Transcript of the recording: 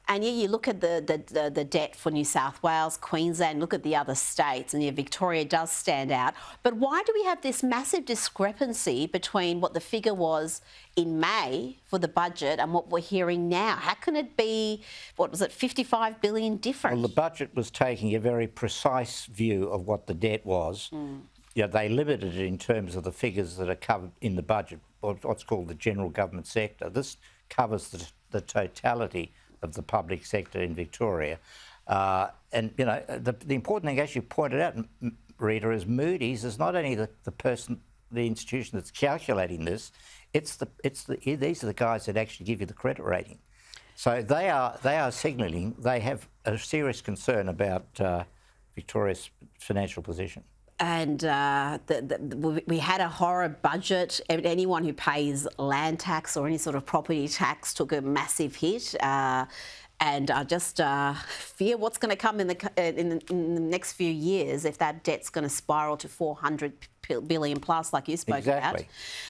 And yeah, you look at the debt for New South Wales, Queensland, look at the other states, and yeah, Victoria does stand out. But why do we have this massive discrepancy between what the figure was in May for the budget and what we're hearing now? How can it be, what was it, 55 billion different? Well, the budget was taking a very precise view of what the debt was. Yeah, they limited it in terms of the figures that are covered in the budget, or what's called the general government sector. This covers the totality of the public sector in Victoria. And, you know, the important thing, as you pointed out, Rita, is Moody's is not only the institution that's calculating this, these are the guys that actually give you the credit rating. So they are signalling they have a serious concern about Victoria's financial position. And we had a horror budget. Anyone who pays land tax or any sort of property tax took a massive hit. And I just fear what's going to come in the next few years if that debt's going to spiral to 400 billion plus, like you spoke about.